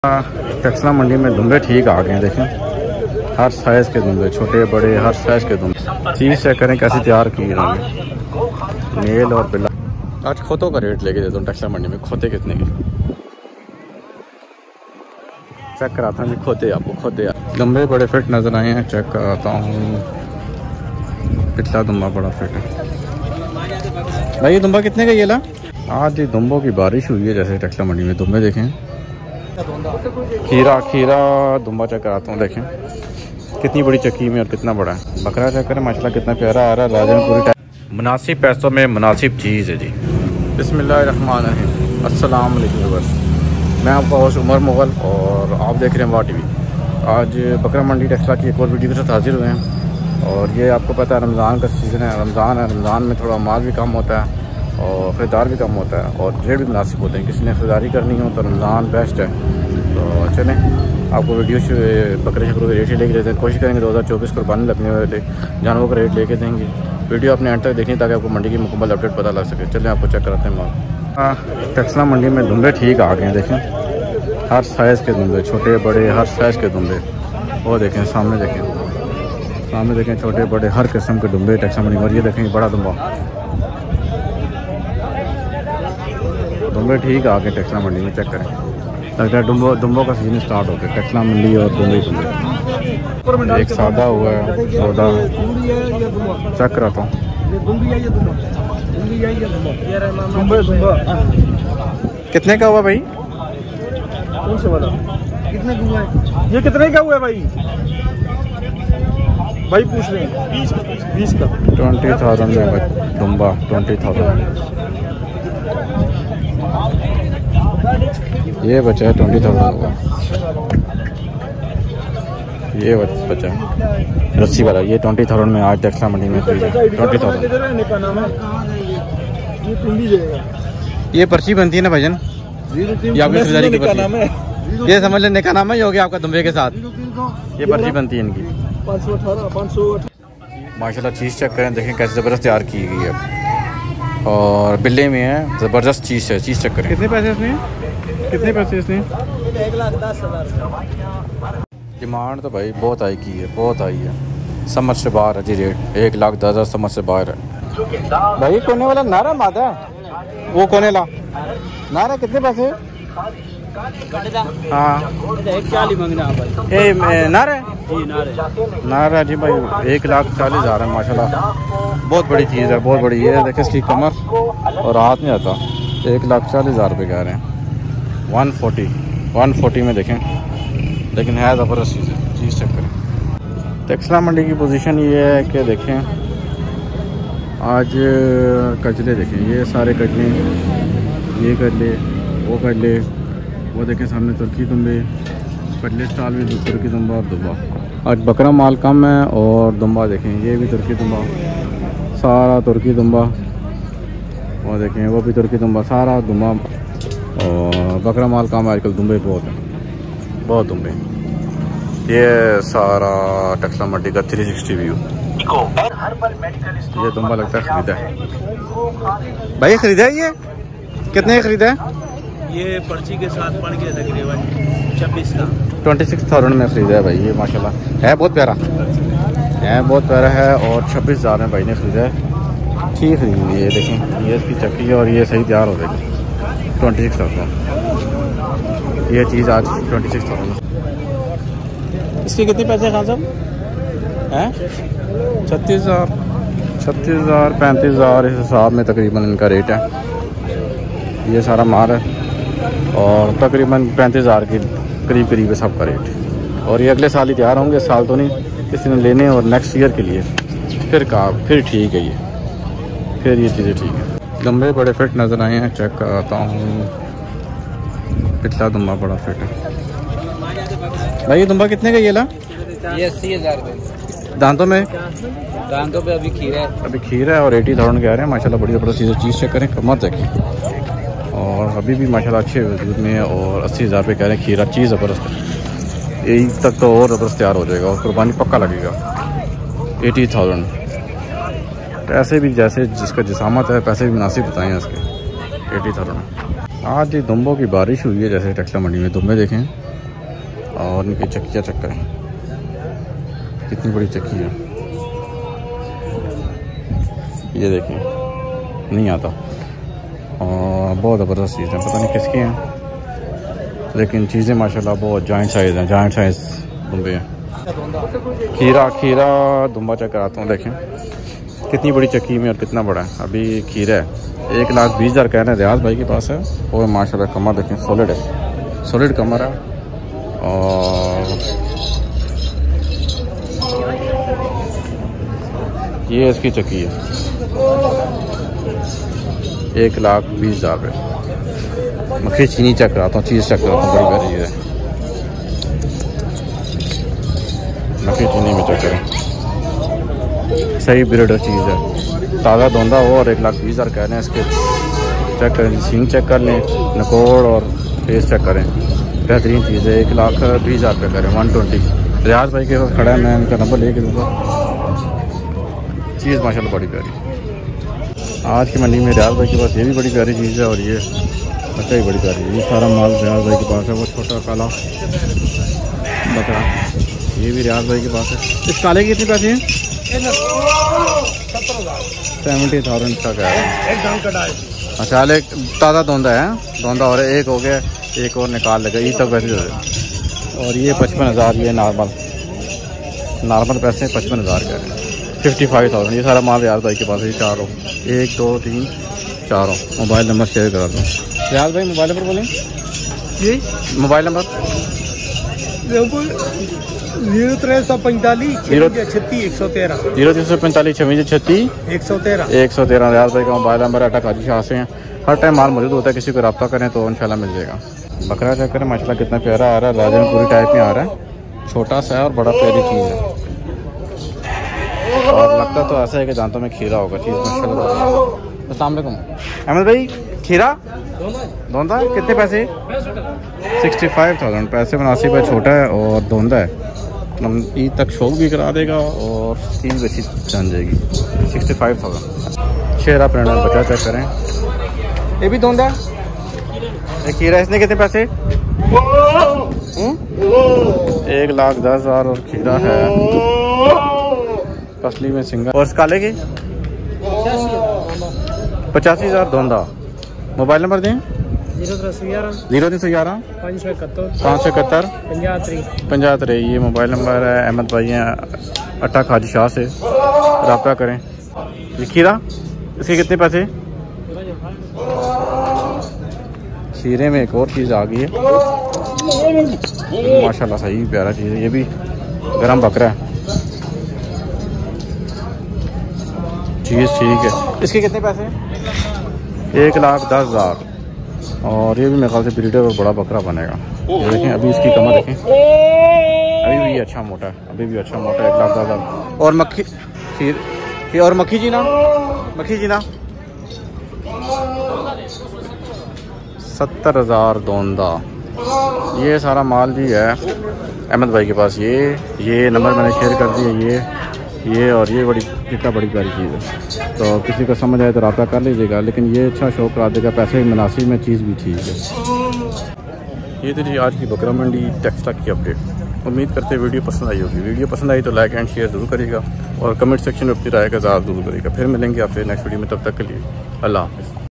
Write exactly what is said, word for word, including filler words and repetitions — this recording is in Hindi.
टेक्सला मंडी में दुम्बे ठीक आ गए हैं। देखें हर साइज़ के दुम्बे, छोटे बड़े हर साइज़ के दुम्बे। चीज़ चेक करें कैसे तैयार की इन्होंने, मेल और बिला। आज खोतों का रेट लेके देता हूँ टेक्सला मंडी में। खोते कितने के चेक कराता हूँ जी। खोते आपको खोते दुम्बे बड़े फिट नज़र आए हैं, चेक कराता हूँ। पिछला दुम्बा बड़ा फिट है भाई। ये दुम्बा कितने का ये ला? आज ये दुम्बों की बारिश हुई है जैसे टेक्सला मंडी में। दुम्बे देखें, खीरा खीरा दुम्बा चेक कराता हूँ। देखें कितनी बड़ी चक्की में और कितना बड़ा है। बकरा चेक करें माशाल्लाह कितना प्यारा आ रहा है। राजनपुरी मुनासिब पैसों में मुनासिब चीज़ है जी। बिस्मिल्लाहिर्रहमानिर्रहीम। अस्सलाम वालेकुम व्यूअर्स, मैं आपका होस्ट उमर मुगल और आप देख रहे हैं वाह टीवी। आज बकरा मंडी टेक्सला की एक और वीडियो के साथ हाजिर हुए हैं। और ये आपको पता है रमज़ान का सीज़न है। रमज़ान है, रमज़ान में थोड़ा माल भी कम होता है और ख़रीदार भी कम होता है और रेट भी मुनासिब होते हैं। किसी ने ख़रीदारी करनी हो तो रमज़ान बेस्ट है। तो चलें आपको वीडियो से बकरे शकरों के रेट ही लेके देते हैं। कोशिश करेंगे दो हज़ार चौबीस कुर्बानी लगने वाले जानवरों का रेट लेके देंगे। वीडियो अपने एंड तक देखनी ताकि आपको मंडी की मुकम्मल अपडेट पता लग सके। चलें आपको चेक कराते हैं माल। टेक्सला मंडी में दुम्बे ठीक आ गए हैं। देखें हर साइज़ के दुम्बे, छोटे बड़े हर साइज़ के दुम्बे। वो देखें सामने, देखें सामने देखें छोटे बड़े हर किस्म के दुम्बे टेक्सला मंडी में। और ये देखें बड़ा दुम्बा। दुम्बे ठीक आ गए टेक्सला मंडी में, चेक करें। लगता है दुम्बो दुम्बों का सीजन स्टार्ट हो गया। टेक्सला मंडी और दुम्बे दुम्बे। एक सादा हुआ है सौदा, चेक कराता हूँ। कितने का हुआ भाई? कौन से वाला? कितने का हुआ है? ये कितने का हुआ है भाई? भाई पूछ रहे हैं बीस का। ट्वेंटी थाउजेंड में दुम्बा, ट्वेंटी थाउजेंड। ये बचा है ट्वेंटी थाउजेंड का। ये बचा है रस्सी वाला, ये ट्वेंटी थाउजेंड में आज टेक्सला मंडी में ट्वेंटी थाउजेंड। ये पर्ची बनती है ना भाईजान, ये आपकी खरीदारी की पर्ची। ये समझ लेने का नाम है, ये हो गया आपका दुम्बे के साथ। ये पर्ची बनती है इनकी। पाँच सौ अठारह पाँच सौ माशाल्लाह चीज़ चेक करें, देखें कैसे ज़बरदस्त तैयार की गई है। और बिल्ले में है, ज़बरदस्त चीज़ है। चीज़ चेक करें। कितने पैसे इसने? कितने पैसे इसने? एक लाख दस हज़ार। डिमांड तो भाई बहुत आई की है, बहुत आई है। समझ से बाहर है जी रेट। एक लाख दस हज़ार समझ से बाहर है भाई। कोने वाला नारा माता है, वो कोने ला नारा कितने पैसे? हाँ ए नारा नारा जी भाई एक लाख चालीस हज़ार है। माशाल्लाह बहुत बड़ी चीज़ है, बहुत बड़ी। ये देखें इसकी कमर और हाथ नहीं आता। एक लाख चालीस हज़ार रुपये कह रहे हैं। वन फोर्टी वन फोर्टी में देखें, लेकिन है ज़बरदस्त चीज़ है। चीज़ चेक करें। टेक्सला मंडी की पोजीशन ये है कि देखें आज कजले देखें, ये सारे कजले, ये कजले वो कजले, वो देखें सामने तुर्की दुम्बे, कजले स्टाल में तुर्की दुम्बा और दुम्बा। आज बकरा माल कम है और दुम्बा देखें, ये भी तुर्की दुम्बा, सारा तुर्की दुम्बा। वो देखें वो भी तुर्की दुम्बा, सारा दुम्बा। और बकरा माल कम है आजकल, दुम्बे बहुत है, बहुत दुम्बे। ये सारा टेक्सला मंडी का थ्री सिक्सटी व्यू। ये दुम्बा लगता है खरीदा है भाई। खरीदा है ये कितने का खरीदा है? ये पर्ची के साथ पड़ गया तकरीबन छब्बीस का। ट्वेंटी सिक्स थाउजेंड में खरीदा है भाई। ये माशाल्लाह है बहुत प्यारा है, बहुत प्यारा है। और छब्बीस हज़ार में भाई ने खरीदा है। ठीक खरीदी है। ये देखें ये इसकी चक्की है और ये सही तैयार हो जाएगी। ट्वेंटी सिक्स थाउजेंड ये चीज़ आज ट्वेंटी सिक्स थाउजेंड। इसके कितने पैसे खान साहब हैं? छत्तीस हज़ार छत्तीस हज़ार पैंतीस हज़ार इस हिसाब में तकरीबन इनका रेट है। ये सारा माल है और तकरीबन पैंतीस हज़ार के करीब करीब है सबका रेट। और ये अगले साल ही तैयार होंगे, साल तो नहीं किसी ने लेने। और नेक्स्ट ईयर के लिए फिर कहा फिर ठीक है, ये फिर ये चीज़ें ठीक है। दुम्बे बड़े फिट नज़र आए हैं, चेक कराता हूँ। पिछला दुम्बा बड़ा फिट है भाई। ये दुम्बा कितने का ये ला? ये अस्सी हज़ार रुपये। दांतों में? दांतों पे अभी खीरा है, अभी खीरा है और एटी थाउजेंड कह रहे हैं। माशाल्लाह बड़ी ज़बरदस्त चीज़ चीज़ चेक करें, कमर देखिए। और अभी भी माशाल्लाह अच्छे वजूद में है। और अस्सी हज़ार रुपये कह रहे हैं खीरा। चीज़ ज़बरदस्त है, यही तक तो और ज़बरदस्त तैयार हो जाएगा और कुर्बानी पक्का लगेगा। एटी थाउजेंड पैसे भी जैसे जिसका जिसामत है, पैसे भी मुनासिब बताएँ इसके। एटी थाउजेंड आज दुम्बों की बारिश हुई है जैसे टेक्सला मंडी में। दुम्बे देखें और इनकी चक्कियाँ चक्कर हैं, कितनी बड़ी चक्की है ये देखें, नहीं आता। और बहुत ज़बरदस्त चीज़ है, पता नहीं किसकी हैं, लेकिन चीज़ें माशाल्लाह बहुत जॉइंट साइज़ हैं, जॉइंट साइज़ दुम्बे हैं। खीरा खीरा दुम्बा चेक कराता हूँ, देखें कितनी बड़ी चक्की में और कितना बड़ा है। अभी खीरा है, एक लाख बीस हज़ार कह रहे हैं, रियाज भाई के पास है। और माशाल्लाह कमर देखें, सॉलिड है, सॉलिड कमर है। और ये इसकी चक्की है, एक लाख बीस हज़ार रुपये। मक्खी चीनी चेक कराता हूँ, चीज़ चेक कराता हूँ, बड़ी प्यारी चीज़ है। मक्खी चीनी में चेक करें, सही ब्रीडर चीज़ है, ताज़ा धोंदा हो। और एक लाख बीस हज़ार कह रहे हैं इसके। चेक करें, सींग चेक कर लें, नकोड़ और फेस चेक करें, बेहतरीन चीज़ है। एक लाख बीस हज़ार रुपये करें, वन ट्वेंटी। रियाज भाई के पास खड़ा है, मैं इनका नंबर लेके दूँगा। चीज़ माशाल्लाह बड़ी प्यारी। आज की मंडी में रियाज भाई के पास ये भी बड़ी प्यारी चीज़ है, और ये बच्चा ही बड़ी प्यारी है। ये सारा माल रियाज भाई के पास है। वो छोटा काला बकरा ये भी रियाज भाई के पास है। इस काले के कितने पैसे हैं? सेवेंटी थाउजेंड तक है। अच्छा, एक ताज़ा धोंदा है, धोंदा और एक हो गया, एक और निकाल लेगा, ये तक पैसे दे। और ये पचपन हज़ार, ये नॉर्मल नॉर्मल पैसे पचपन हज़ार कह रहे हैं, फिफ्टी फाइव थाउजेंड। ये सारा माल रियाज भाई के पास है। चारों, एक दो तीन चारों। मोबाइल नंबर शेयर करा दूँ। रियाज भाई मोबाइल नंबर बोलें, ये मोबाइल नंबर जीरो तीन सौ पैंतालीस छत्तीस एक सौ तेरह जीरो तीन सौ पैंतालीस छब्बीस छत्तीस एक सौ तेरह एक सौ तेरह। रियाज भाई का मोबाइल नंबर अटक हाजी शाह से हैं। हर टाइम माल मौजूद होता है, किसी को रब्ता करें तो इंशाल्लाह मिल जाएगा। बकरा चेक करें, माशाल्लाह कितना प्यारा आ रहा है, राजनपुरी टाइप में आ रहा है, छोटा सा है और बड़ा प्यारी चीज़ है। और लगता तो ऐसा है कि दांतों में खीरा होगा चीज़ माशाल्लाह। अस्सलाम वालेकुम अहमद भाई, खीरा धोंदा कितने पैसे? सिक्सटी फाइव थाउजेंड पैसे मुनासिब है, छोटा है और धोंदा है। ईद तक शौक भी करा देगा और चीज़ भी अच्छी जान जाएगी। Sixty five thousand. शेरा प्रिंट में बचा चेक करें, ये भी धोंदा है। एक खीरा, इसने कितने पैसे? एक लाख दस हज़ार और खीरा है पसली में सिंगल। और काले की पचासी हज़ार धोंदा। मोबाइल नंबर दें, जीरो तीन सौ ग्यारह जीरो तीन सौ ग्यारह पाँच सौ इकहत्तर पाँच सौ इकहत्तर पंजाह त्री। ये मोबाइल नंबर है। अहमद भाई हैं अटक हाजी शाह से, रब्ता करें। ये खीरा, इसके कितने पैसे? खीरे में एक और चीज़ आ गई है माशाल्लाह, सही प्यारा चीज़ है। ये भी गरम बकरा है, चीज़ ठीक है। इसके कितने पैसे? एक लाख दस हज़ार। और ये भी मेरे ख्याल से ब्रीडर और बड़ा बकरा बनेगा। ये देखें, अभी इसकी कमर देखें, अभी भी अच्छा मोटा है, अभी भी अच्छा मोटा है। एक लाख दस हज़ार। और मक्खी खीर और मक्खी जी ना, मक्खी जी ना सत्तर हज़ार धोंदा। ये सारा माल जी है अहमद भाई के पास। ये ये नंबर मैंने शेयर कर दिया। ये ये और ये बड़ी कितना बड़ी प्यारी चीज़ है, तो किसी को समझ आए तो रब्ता कर लीजिएगा। लेकिन ये अच्छा शौक करा देगा, पैसे मुनासिब में, चीज़ भी ठीक है। ये तो जी आज की बकरा मंडी टेक्सटा की अपडेट। उम्मीद करते हैं वीडियो पसंद आई होगी। वीडियो पसंद आई तो लाइक एंड शेयर ज़रूर करिएगा और कमेंट सेक्शन में अपनी राय का इज़हार ज़रूर करिएगा। फिर मिलेंगे आपसे नेक्स्ट वीडियो में, तब तक के लिए अल्लाह हाफ़िज़।